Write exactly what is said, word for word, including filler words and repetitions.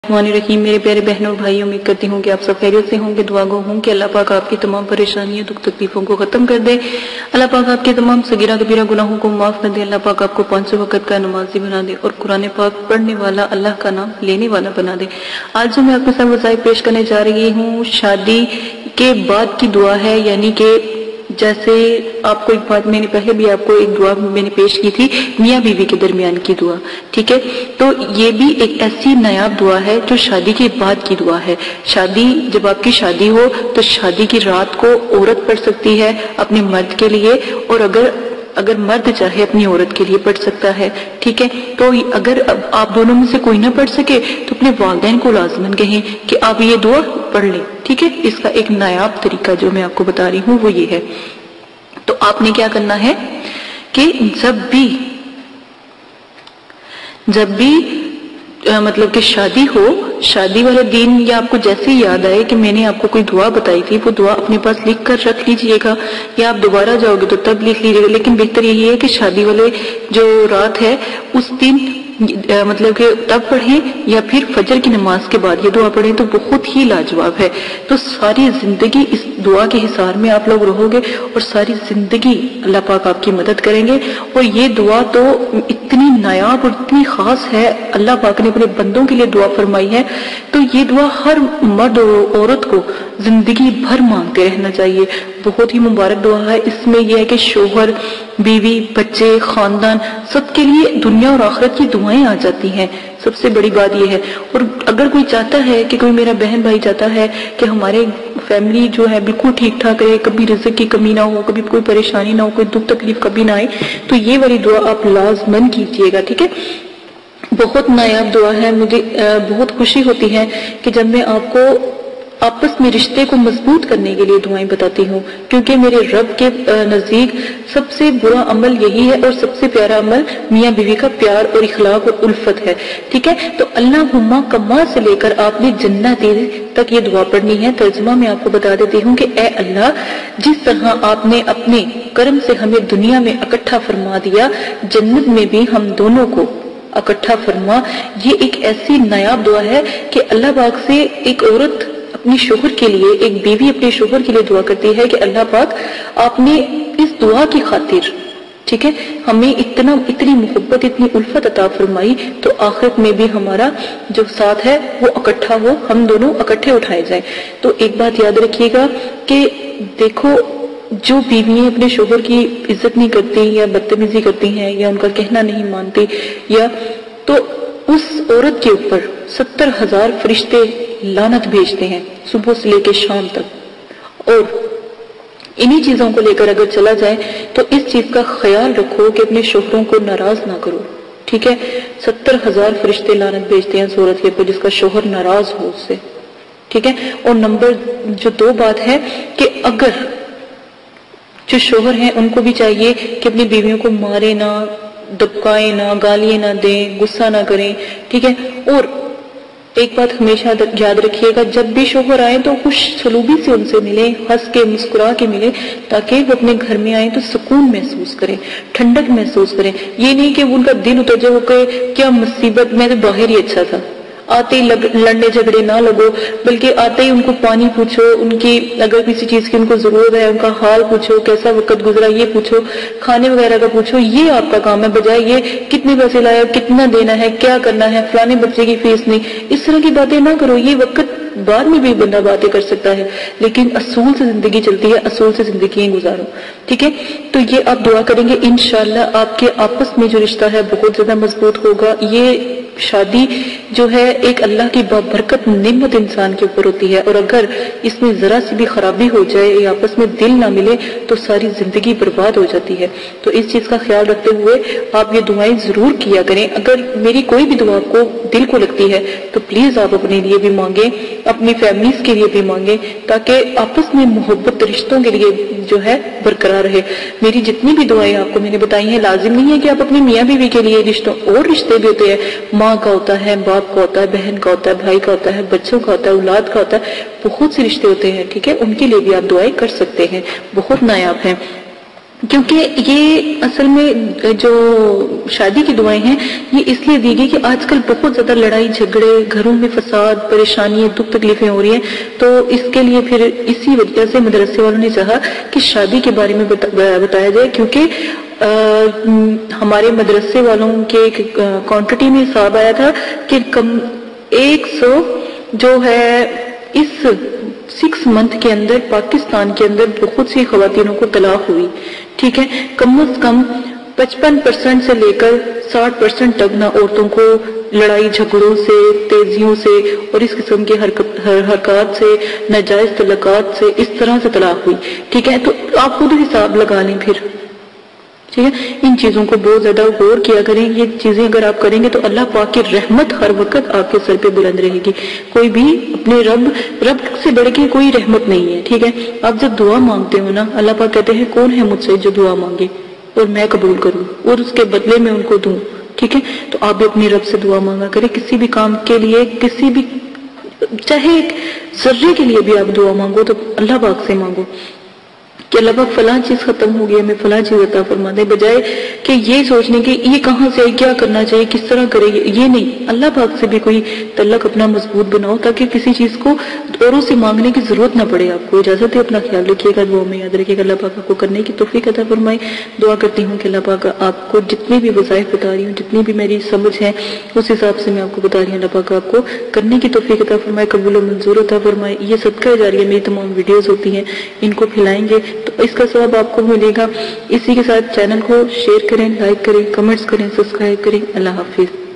الرحمن الرحیم میرے پیارے بہنوں اور بھائی، امید کرتی ہوں کہ آپ سب خیریت سے ہوں گے۔ دعا گو ہوں کہ اللہ پاک آپ کی تمام پریشانیوں دکھ تکلیفوں کو ختم کر دے، اللہ پاک آپ کے تمام صغیرہ کبیرہ گناہوں کو معاف کر دے، اللہ پاک آپ کو پانچ وقت کا نمازی بنا دے اور قرآن پاک پڑھنے والا، اللہ کا نام لینے والا بنا دے۔ آج جو میں آپ کے ساتھ وظائف پیش کرنے جا رہی ہوں، شادی کے بعد کی دعا ہے، یعنی کہ جیسے آپ کو ایک بات میں نے پہلے بھی آپ کو ایک دعا میں نے پیش کی تھی، میاں بیوی کے درمیان کی دعا، ٹھیک ہے؟ تو یہ بھی ایک ایسی نایاب دعا ہے جو شادی کے بعد کی دعا ہے۔ شادی جب آپ کی شادی ہو تو شادی کی رات کو عورت پڑھ سکتی ہے اپنے مرد کے لیے، اور اگر اگر مرد چاہے اپنی عورت کے لیے پڑھ سکتا ہے، ٹھیک ہے؟ تو اگر آپ دونوں میں سے کوئی نہ پڑھ سکے تو اپنے والدین کو لازماً کہیں کہ آپ یہ دعا پڑھ لیں، ٹھیک ہے؟ اس کا ایک نایاب طریقہ جو میں آپ کو بتا رہی ہوں وہ یہ ہے۔ تو آپ نے کیا کرنا ہے کہ جب بھی جب بھی مطلب کہ شادی ہو، شادی والے دن یا آپ کو جیسے یاد آئے کہ میں نے آپ کو کوئی دعا بتائی تھی، وہ دعا اپنے پاس لکھ کر رکھ لیجئے گا، یا آپ دوبارہ جاؤ گے تو تب لکھ لیجئے گا، لیکن بہتر یہی ہے کہ شادی والے جو رات ہے اس دن مطلب کہ تب پڑھیں یا پھر فجر کی نماز کے بعد یہ دعا پڑھیں تو بہت ہی لاجواب ہے۔ تو ساری زندگی اس دعا کے حصار میں آپ لوگ رہو گے اور ساری زندگی اللہ پاک آپ کی مدد کریں گے۔ اور یہ دعا تو اتنی نایاب اور اتنی خاص ہے، اللہ پاک نے اپنے بندوں کے لیے دعا فرمائی ہے، تو یہ دعا ہر مرد اور عورت کو زندگی بھر مانگتے رہنا چاہیے۔ بہت ہی مبارک دعا ہے۔ اس میں یہ ہے کہ شوہر، بیوی، بچے، خاندان سب کے لیے دنیا اور آخرت کی دعائیں آ جاتی ہیں، سب سے بڑی بات یہ ہے۔ اور اگر کوئی چاہتا ہے کہ کوئی میرا بہن بھائی چاہتا ہے کہ ہمارے فیملی جو ہے بالکل ٹھیک ٹھاک رہے، کبھی رزق کی کمی نہ ہو، کبھی کوئی پریشانی نہ ہو، کوئی دکھ تکلیف کبھی نہ آئے، تو یہ والی دعا آپ لازماً کیجیے گا، ٹھیک ہے؟ بہت نایاب دعا ہے۔ مجھے بہت خوشی ہوتی ہے کہ جب میں آپ کو آپس میں رشتے کو مضبوط کرنے کے لیے دعائیں بتاتی ہوں، کیونکہ میرے رب کے نزدیک سب سے برا عمل یہی ہے اور سب سے پیارا عمل میاں بیوی کا پیار اور اخلاق اور الفت ہے، ٹھیک ہے؟ تو اللہم کما سے لے کر آپ نے جنت تک یہ دعا پڑھنی ہے۔ ترجمہ میں آپ کو بتا دیتی ہوں کہ اے اللہ، جس طرح آپ نے اپنے کرم سے ہمیں دنیا میں اکٹھا فرما دیا، جنت میں بھی ہم دونوں کو اکٹھا فرما۔ یہ ایک ایسی نایاب دعا ہے کہ اللہ پاک سے ایک عورت اپنی شوہر کے لیے، ایک بیوی اپنے شوہر کے لیے دعا کرتی ہے کہ اللہ پاک آپ نے اس دعا کی خاطر، ٹھیک ہے، ہمیں اتنا اتنی محبت، اتنی الفت عطا فرمائی، تو آخرت میں بھی ہمارا جو ساتھ ہے وہ اکٹھا ہو، ہم دونوں اکٹھے اٹھائے جائیں۔ تو ایک بات یاد رکھیے گا کہ دیکھو، جو بیویاں اپنے شوہر کی عزت نہیں کرتی یا بدتمیزی کرتی ہیں یا ان کا کہنا نہیں مانتی، یا تو اس عورت کے اوپر ستر ہزار فرشتے لعنت بھیجتے ہیں صبح سے لے کے شام تک۔ اور انہی چیزوں کو لے کر اگر چلا جائے تو اس چیز کا خیال رکھو کہ اپنے شوہروں کو ناراض نہ کرو، ٹھیک ہے؟ ستر ہزار فرشتے لعنت بھیجتے ہیں اس عورت کے اوپر جس کا شوہر ناراض ہو اس سے، ٹھیک ہے؟ اور نمبر جو دو بات ہے کہ اگر جو شوہر ہیں ان کو بھی چاہیے کہ اپنی بیویوں کو مارے نہ، دبکائیں نہ، گالیاں نہ دیں، غصہ نہ کریں، ٹھیک ہے؟ اور ایک بات ہمیشہ یاد رکھیے گا، جب بھی شوہر آئے تو خوش سلوبی سے ان سے ملیں، ہنس کے مسکرا کے ملیں، تاکہ وہ اپنے گھر میں آئیں تو سکون محسوس کریں، ٹھنڈک محسوس کریں۔ یہ نہیں کہ ان کا دل اتر جائے کہ کیا مصیبت، میں تو باہر ہی اچھا تھا، آتے ہی لڑنے جھگڑے نہ لگو، بلکہ آتے ہی ان کو پانی پوچھو، ان کی اگر کسی چیز کی ان کو ضرورت ہے ان کا حال پوچھو، کیسا وقت گزرا یہ پوچھو، کھانے وغیرہ کا پوچھو، یہ آپ کا کام ہے، بجائے یہ کتنے پیسے لایا، کتنا دینا ہے، کیا کرنا ہے، فلانے بچے کی فیس نہیں، اس طرح کی باتیں نہ کرو۔ یہ وقت بعد میں بھی بندہ باتیں کر سکتا ہے، لیکن اصول سے زندگی چلتی ہے، اصول سے زندگی گزارو، ٹھیک ہے؟ تو یہ آپ دعا کریں گے، انشاءاللہ آپ کے آپس میں جو رشتہ ہے بہت زیادہ مضبوط ہوگا۔ یہ شادی جو ہے ایک اللہ کی بابرکت نعمت انسان کے اوپر ہوتی ہے، اور اگر اس میں ذرا سی بھی خرابی ہو جائے یا آپس میں دل نہ ملے تو ساری زندگی برباد ہو جاتی ہے۔ تو اس چیز کا خیال رکھتے ہوئے آپ یہ دعائیں ضرور کیا کریں۔ اگر میری کوئی بھی دعا آپ کو دل کو لگتی ہے تو پلیز آپ اپنے لیے بھی مانگیں، اپنی فیملیز کے لیے بھی مانگیں، تاکہ آپس میں محبت رشتوں کے لیے جو ہے برقرار رہے۔ میری جتنی بھی دعائیں آپ کو میں نے بتائی ہیں، لازم نہیں ہے کہ آپ اپنی میاں بیوی کے لیے رشتوں، اور رشتے بھی ہوتے ہیں، ماں کا ہوتا ہے، باپ کا ہوتا ہے، بہن کا ہوتا ہے، بھائی کا ہوتا ہے، بچوں کا ہوتا ہے، اولاد کا ہوتا ہے، بہت سے رشتے ہوتے ہیں، ٹھیک ہے؟ ان کے لیے بھی آپ دعائیں کر سکتے ہیں، بہت نایاب ہیں۔ کیونکہ یہ اصل میں جو شادی کی دعائیں ہیں یہ اس لیے دی گئی کہ آج کل بہت زیادہ لڑائی جھگڑے، گھروں میں فساد، پریشانیاں، دکھ تکلیفیں ہو رہی ہیں، تو اس کے لیے پھر اسی وجہ سے مدرسے والوں نے چاہا کہ شادی کے بارے میں بتایا جائے، کیونکہ ہمارے مدرسے والوں کے کوانٹٹی میں حساب آیا تھا کہ کم ایک سو جو ہے اس سکس منتھ کے اندر پاکستان کے اندر بہت سی خواتینوں کو طلاق ہوئی، ٹھیک ہے، کم از کم پچپن پرسنٹ سے لے کر ساٹھ پرسنٹ تک نہ عورتوں کو لڑائی جھگڑوں سے، تیزیوں سے اور اس قسم کے حرکات سے، ناجائز طلاقات سے، اس طرح سے طلاق ہوئی، ٹھیک ہے۔ تو آپ خود حساب لگا لیں پھر، ٹھیک ہے، ان چیزوں کو بہت زیادہ غور کیا کریں۔ یہ چیزیں اگر آپ کریں گے تو اللہ پاک کی رحمت ہر وقت آپ کے سر پہ بلند رہے گی۔ کوئی بھی اپنے رب رب سے بڑھ کے کوئی رحمت نہیں ہے، ٹھیک ہے۔ آپ جب دعا مانگتے ہو نا، اللہ پاک کہتے ہیں کون ہے مجھ سے جو دعا مانگے اور میں قبول کروں اور اس کے بدلے میں ان کو دوں، ٹھیک ہے۔ تو آپ بھی اپنی رب سے دعا مانگا کریں، کسی بھی کام کے لیے، کسی بھی چاہے ایک ذرے کے لیے بھی آپ دعا مانگو تو اللہ پاک سے مانگو کہ اللہ پاک فلاں چیز ختم ہو گئی، ہمیں فلاں چیز عطا فرما دے، بجائے کہ یہ سوچنے کہ یہ کہاں سے آئی، کیا کرنا چاہیے، کس طرح کرے، یہ نہیں۔ اللہ پاک سے بھی کوئی تعلق اپنا مضبوط بناؤ تاکہ کسی چیز کو اوروں سے مانگنے کی ضرورت نہ پڑے آپ کو۔ اجازت ہے، اپنا خیال رکھیے گا، دعا میں یاد رکھیے گا، اللہ پاک آپ کو کرنے کی توفیق عطا فرمائے۔ دعا کرتی ہوں کہ اللہ پاک آپ کو جتنی بھی وظائف بتا رہی ہوں، جتنی بھی میری سمجھ ہے اس حساب سے میں آپ کو بتا رہی ہوں، اللہ پاک آپ کو کرنے کی توفیق عطا فرمائے، قبول و منظور عطا فرمائے۔ یہ صدقہ جاریہ میری تمام ویڈیوز ہوتی ہیں، ان کو پھیلائیں گے تو اس کا ثواب آپ کو ملے گا۔ اسی کے ساتھ چینل کو شیئر کریں، لائک کریں، کمنٹس کریں، سبسکرائب کریں۔ اللہ حافظ۔